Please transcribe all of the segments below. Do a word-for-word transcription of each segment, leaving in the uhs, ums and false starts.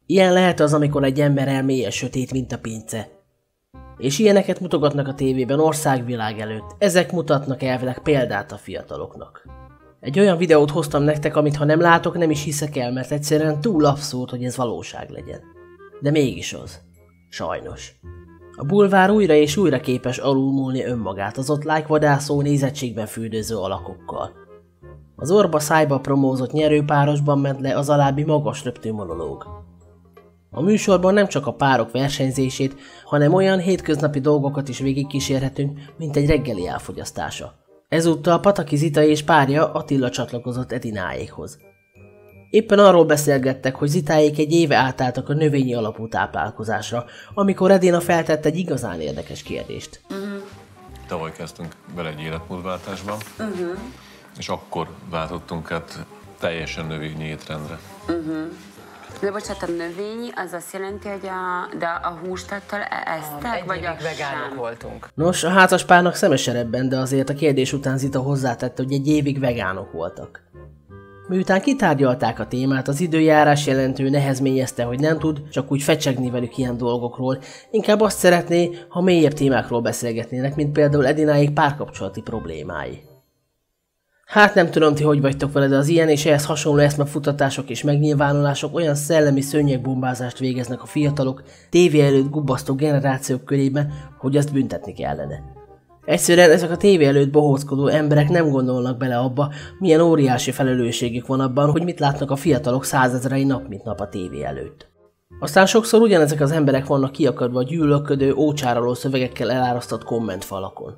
Ilyen lehet az, amikor egy ember elmélyes sötét, mint a pince. És ilyeneket mutogatnak a tévében országvilág előtt. Ezek mutatnak elvileg példát a fiataloknak. Egy olyan videót hoztam nektek, amit ha nem látok, nem is hiszek el, mert egyszerűen túl abszurd, hogy ez valóság legyen. De mégis az. Sajnos. A bulvár újra és újra képes alulmúlni önmagát az ott lájkvadászó, nézettségben fürdőző alakokkal. Az orba szájba promózott nyerőpárosban ment le az alábbi magas röptű monológ. A műsorban nem csak a párok versenyzését, hanem olyan hétköznapi dolgokat is végigkísérhetünk, mint egy reggeli elfogyasztása. Ezúttal Pataki Zita és párja Attila csatlakozott Edináékhoz. Éppen arról beszélgettek, hogy Zitáék egy éve átálltak a növényi alapú táplálkozásra, amikor Edina feltett egy igazán érdekes kérdést. Uh-huh. Tavaly kezdtünk bele egy életmódváltásba, uh-huh. és akkor váltottunk át teljesen növényi étrendre. Uh-huh. De bocsánat, a növényi az azt jelenti, hogy a, de a hústattal eztek, vagy a vegánok voltunk. Nos, a házaspárnak szemesen ebben, de azért a kérdés után Zita hozzátette, hogy egy évig vegánok voltak. Miután kitárgyalták a témát, az időjárás jelentő nehezményezte, hogy nem tud csak úgy fecsegni velük ilyen dolgokról, inkább azt szeretné, ha mélyebb témákról beszélgetnének, mint például Edináék párkapcsolati problémái. Hát nem tudom, ti hogy vagytok vele, de az ilyen és ehhez hasonló eszmefutatások és megnyilvánulások olyan szellemi szőnyegbombázást végeznek a fiatalok, tévé előtt gubbasztó generációk körében, hogy azt büntetni kellene. Egyszerűen ezek a tévé előtt bohóckodó emberek nem gondolnak bele abba, milyen óriási felelősségük van abban, hogy mit látnak a fiatalok százezrei nap mint nap a tévé előtt. Aztán sokszor ugyanezek az emberek vannak kiakadva a gyűlölködő, ócsároló szövegekkel elárasztott kommentfalakon.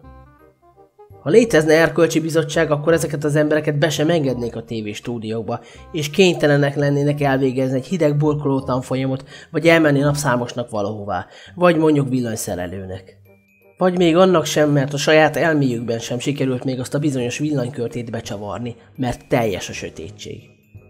Ha létezne erkölcsi bizottság, akkor ezeket az embereket be sem engednék a tévéstúdiókba, és kénytelenek lennének elvégezni egy hideg burkoló tanfolyamot, vagy elmenni napszámosnak valahová, vagy mondjuk villanyszerelőnek. Vagy még annak sem, mert a saját elméjükben sem sikerült még azt a bizonyos villanykörtét becsavarni, mert teljes a sötétség.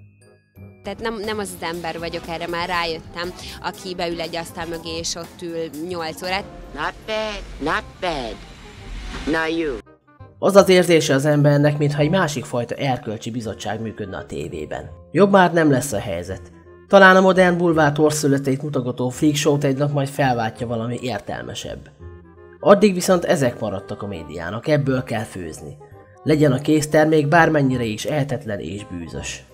Tehát nem, nem az az ember vagyok, erre már rájöttem, aki beül egy asztal mögé és ott ül nyolc órát. Not bad, not bad. Now you. Az az érzése az embernek, mintha egy másik fajta erkölcsi bizottság működne a tévében. Jobb már nem lesz a helyzet. Talán a modern bulvár torszületeit mutogató freak show-t egy nap majd felváltja valami értelmesebb. Addig viszont ezek maradtak a médiának, ebből kell főzni. Legyen a késztermék bármennyire is ehetetlen és bűzös.